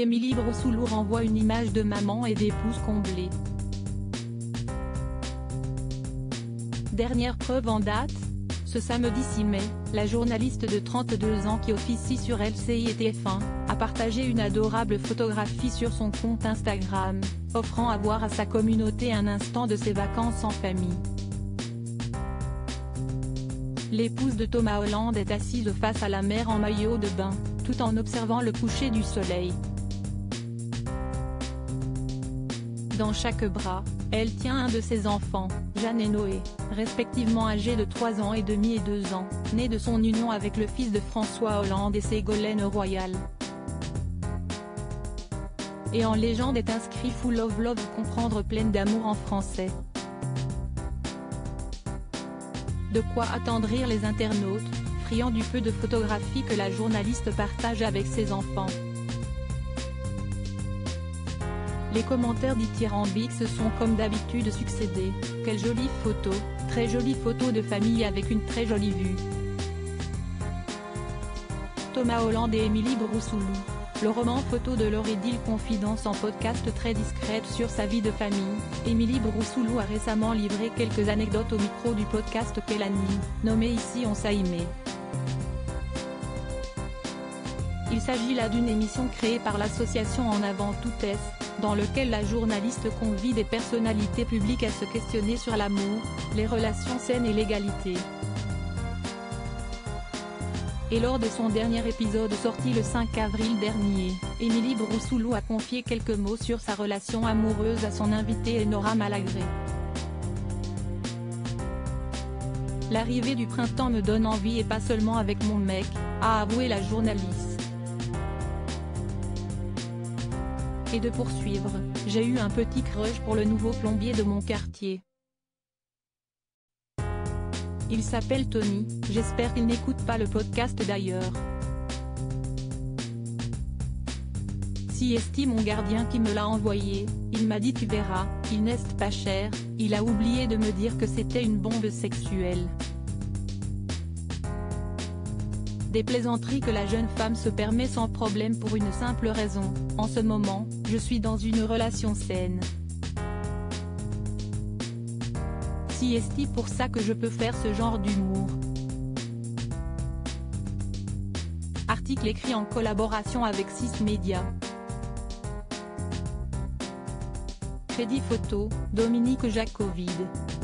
Émilie Brossoulou renvoie une image de maman et d'épouse comblée. Dernière preuve en date. Ce samedi 6 mai, la journaliste de 32 ans qui officie sur LCI et TF1, a partagé une adorable photographie sur son compte Instagram, offrant à voir à sa communauté un instant de ses vacances en famille. L'épouse de Thomas Holland est assise face à la mer en maillot de bain, tout en observant le coucher du soleil. Dans chaque bras, elle tient un de ses enfants, Jeanne et Noé, respectivement âgés de 3 ans et demi et 2 ans, nés de son union avec le fils de François Hollande et Ségolène Royal. Et en légende est inscrit Full of Love, comprendre pleine d'amour en français. De quoi attendrir les internautes, friands du peu de photographies que la journaliste partage avec ses enfants. Les commentaires dithyrambiques se sont comme d'habitude succédés. Quelle jolie photo, très jolie photo de famille avec une très jolie vue. Thomas Holland et Émilie Brossoulou. Le roman photo de leur idylle confidence en podcast très discrète sur sa vie de famille. Émilie Brossoulou a récemment livré quelques anecdotes au micro du podcast qu'elle anime, nommé Ici on s'aimait. Il s'agit là d'une émission créée par l'association En Avant Tout Est, dans lequel la journaliste convie des personnalités publiques à se questionner sur l'amour, les relations saines et l'égalité. Et lors de son dernier épisode sorti le 5 avril dernier, Émilie Brossoulou a confié quelques mots sur sa relation amoureuse à son invitée Enora Malagré. L'arrivée du printemps me donne envie et pas seulement avec mon mec, a avoué la journaliste. Et de poursuivre, j'ai eu un petit crush pour le nouveau plombier de mon quartier. Il s'appelle Tony, j'espère qu'il n'écoute pas le podcast d'ailleurs. Si est mon gardien qui me l'a envoyé, il m'a dit tu verras, il n'est pas cher, il a oublié de me dire que c'était une bombe sexuelle. Des plaisanteries que la jeune femme se permet sans problème pour une simple raison, en ce moment, je suis dans une relation saine. Si est pour ça que je peux faire ce genre d'humour. Article écrit en collaboration avec 6 médias. Crédit photo, Dominique Jacovide.